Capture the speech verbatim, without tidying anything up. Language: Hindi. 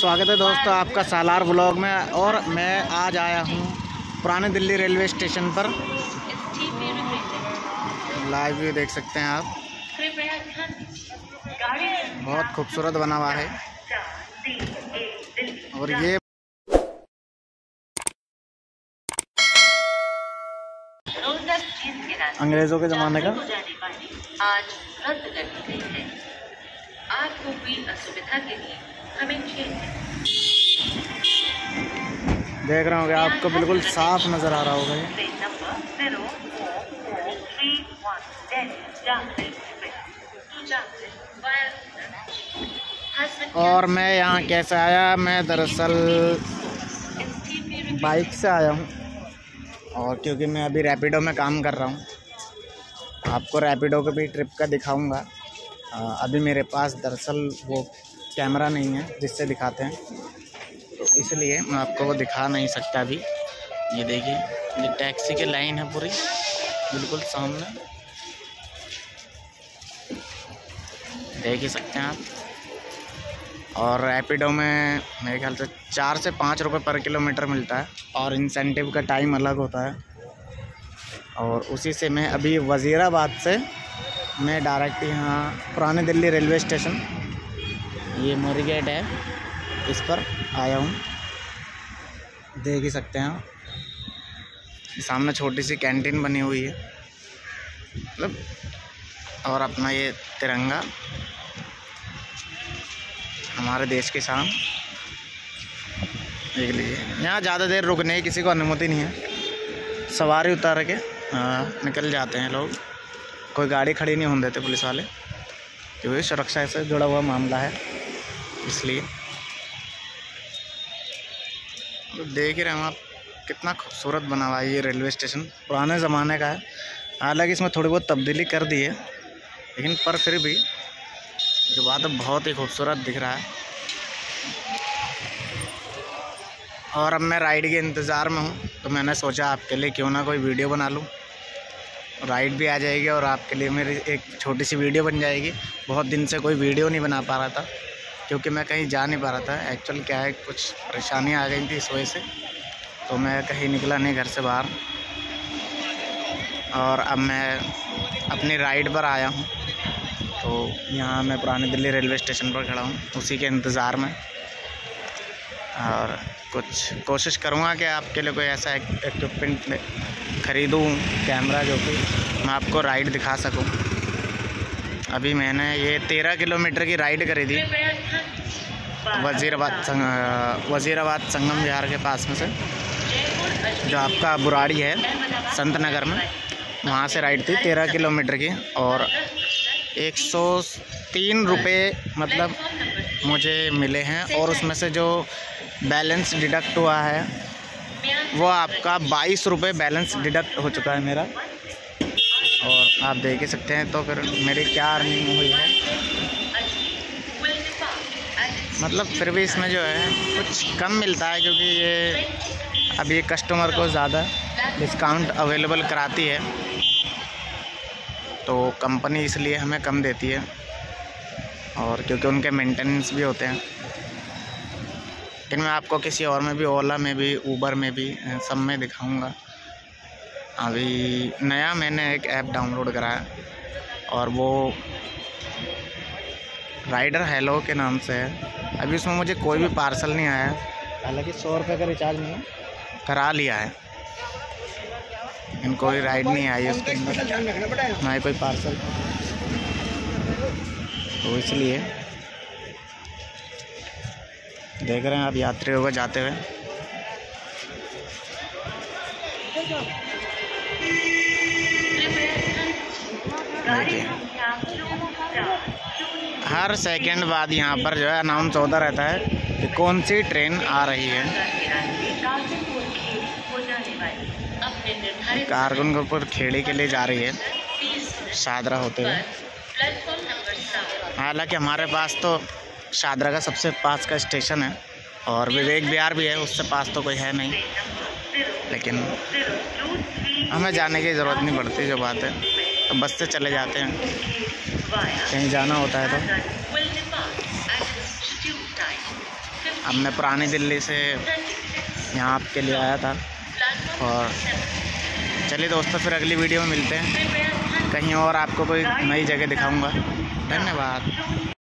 स्वागत है दोस्तों आपका सालार व्लॉग में। और मैं आज आया हूँ पुराने दिल्ली रेलवे स्टेशन पर। लाइव व्यू देख सकते हैं आप, बहुत खूबसूरत बना हुआ है। और ये अंग्रेजों के ज़माने का आज रद्द कर दी गई है। आपको हुई असुविधा के लिए हमें खेद है। देख रहे होंगे, आपको बिल्कुल साफ नज़र आ रहा होगा ये। Train number zero four four three one Delhi Jamnagar to Jamnagar. और मैं यहाँ कैसे आया? मैं दरअसल बाइक से आया हूँ, और क्योंकि मैं अभी रैपिडो में काम कर रहा हूँ, आपको रैपिडो के भी ट्रिप का दिखाऊंगा। अभी मेरे पास दरअसल वो कैमरा नहीं है जिससे दिखाते हैं, तो इसलिए मैं आपको वो दिखा नहीं सकता अभी। ये देखिए, ये टैक्सी की लाइन है पूरी बिल्कुल सामने, देख ही सकते हैं आप। और रैपिडो में मेरे ख्याल से चार से पाँच रुपये पर किलोमीटर मिलता है, और इंसेंटिव का टाइम अलग होता है। और उसी से मैं अभी वज़ीराबाद से मैं डायरेक्ट यहाँ पुराने दिल्ली रेलवे स्टेशन, ये मोरी गेट है, इस पर आया हूँ। देख ही सकते हैं आप, सामने छोटी सी कैंटीन बनी हुई है मतलब, और अपना ये तिरंगा हमारे देश के शान। देख लीजिए, यहाँ ज़्यादा देर रुकने की किसी को अनुमति नहीं है, सवारी उतार के आ, निकल जाते हैं लोग। कोई गाड़ी खड़ी नहीं होने देते पुलिस वाले, क्योंकि सुरक्षा से जुड़ा हुआ मामला है, इसलिए। तो देख ही रहे हैं आप, कितना खूबसूरत बना हुआ है ये रेलवे स्टेशन, पुराने ज़माने का है। हालांकि इसमें थोड़ी बहुत तब्दीली कर दी है, लेकिन पर फिर भी जो बात है, बहुत ही खूबसूरत दिख रहा है। और अब मैं राइड के इंतज़ार में हूँ, तो मैंने सोचा आपके लिए क्यों ना कोई वीडियो बना लूँ। राइड भी आ जाएगी और आपके लिए मेरी एक छोटी सी वीडियो बन जाएगी। बहुत दिन से कोई वीडियो नहीं बना पा रहा था, क्योंकि मैं कहीं जा नहीं पा रहा था। एक्चुअल क्या है, कुछ परेशानी आ गई थी, इस वजह से तो मैं कहीं निकला नहीं घर से बाहर। और अब मैं अपनी राइड पर आया हूँ, तो यहाँ मैं पुराने दिल्ली रेलवे स्टेशन पर खड़ा हूँ, उसी के इंतज़ार में। और कुछ कोशिश करूँगा कि आपके लिए कोई ऐसा इक्विपमेंट ख़रीदूँ, कैमरा, जो कि मैं आपको राइड दिखा सकूँ। अभी मैंने ये तेरह किलोमीटर की राइड करी थी वज़ीराबाद संग वज़ीराबाद संगम विहार के पास में से, जो आपका बुराड़ी है संत नगर में, वहाँ से राइड थी तेरह किलोमीटर की। और एक सौ तीन रुपये मतलब मुझे मिले हैं, और उसमें से जो बैलेंस डिडक्ट हुआ है वो आपका बाईस रुपये बैलेंस डिडक्ट हो चुका है मेरा। और आप देख ही सकते हैं, तो फिर मेरी क्या अर्निंग हुई है। मतलब फिर भी इसमें जो है कुछ कम मिलता है, क्योंकि ये अभी कस्टमर को ज़्यादा डिस्काउंट अवेलेबल कराती है, तो कंपनी इसलिए हमें कम देती है। और क्योंकि उनके मेंटेनेंस भी होते हैं। लेकिन मैं आपको किसी और में भी, ओला में भी, ऊबर में भी, सब में दिखाऊंगा। अभी नया मैंने एक ऐप डाउनलोड करा है, और वो राइडर हेलो के नाम से है। अभी उसमें मुझे कोई भी पार्सल नहीं आया, हालांकि सौ रुपये का रिचार्ज नहीं करा लिया है, लेकिन कोई राइड नहीं आई उसके अंदर, ना ही कोई पार्सल। तो इसलिए देख रहे हैं आप यात्रियों को जाते हुए। देखिए, हर सेकंड बाद यहाँ पर जो है अनाउंस होता रहता है कि कौन सी ट्रेन आ रही है। कारगुनपुर खेड़ी के लिए जा रही है शादरा होते हुए। हालांकि हमारे पास तो शादरा का सबसे पास का स्टेशन है, और विवेक विहार भी है, उससे पास तो कोई है नहीं, लेकिन हमें जाने की ज़रूरत नहीं पड़ती। जो बात है, तो बस से चले जाते हैं, कहीं जाना होता है तो। अब मैं पुरानी दिल्ली से यहाँ आपके लिए आया था। और चलिए दोस्तों, फिर अगली वीडियो में मिलते हैं, कहीं और आपको कोई नई जगह दिखाऊंगा। धन्यवाद।